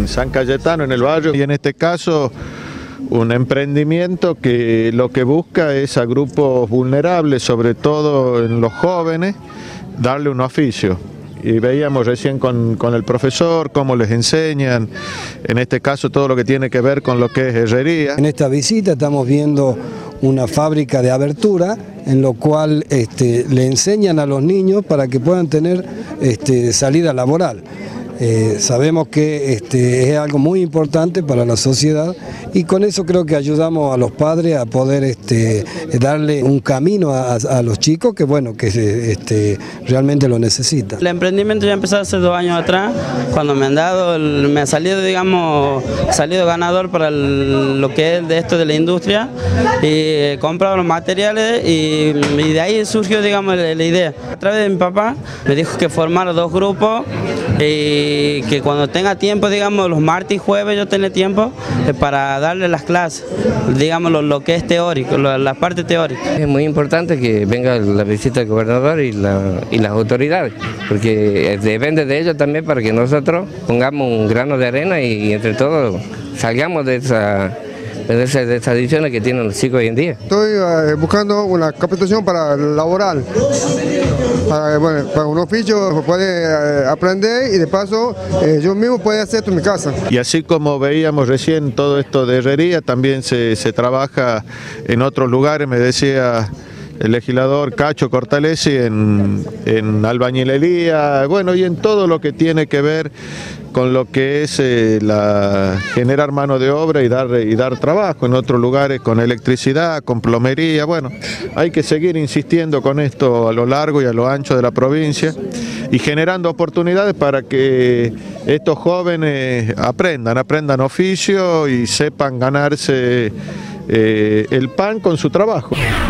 San Cayetano, en el barrio, y en este caso un emprendimiento que lo que busca es a grupos vulnerables, sobre todo en los jóvenes, darle un oficio. Y veíamos recién con el profesor cómo les enseñan, en este caso todo lo que tiene que ver con lo que es herrería. En esta visita estamos viendo una fábrica de abertura en lo cual le enseñan a los niños para que puedan tener salida laboral. Sabemos que es algo muy importante para la sociedad y con eso creo que ayudamos a los padres a poder darle un camino a los chicos que bueno, que realmente lo necesitan. El emprendimiento ya empezó hace 2 años atrás, cuando me ha salido, digamos, salido ganador para lo que es de esto de la industria, y he comprado los materiales y de ahí surgió, digamos, la idea. A través de mi papá me dijo que formara 2 grupos y que cuando tenga tiempo, digamos, los martes y jueves yo tenga tiempo para darle las clases, digamos, lo que es teórico, la parte teórica. Es muy importante que venga la visita del gobernador y las autoridades, porque depende de ellos también para que nosotros pongamos un grano de arena y entre todos salgamos de esas adicciones que tienen los chicos hoy en día. Estoy buscando una capacitación para laboral, para un oficio puede aprender y de paso yo mismo puedo hacer esto en mi casa. Y así como veíamos recién todo esto de herrería, también se trabaja en otros lugares, me decía el legislador Cacho Cortalesi, en albañilería, bueno, y en todo lo que tiene que ver con lo que es generar mano de obra y dar trabajo en otros lugares, con electricidad, con plomería. Bueno, hay que seguir insistiendo con esto a lo largo y a lo ancho de la provincia y generando oportunidades para que estos jóvenes aprendan oficio y sepan ganarse el pan con su trabajo.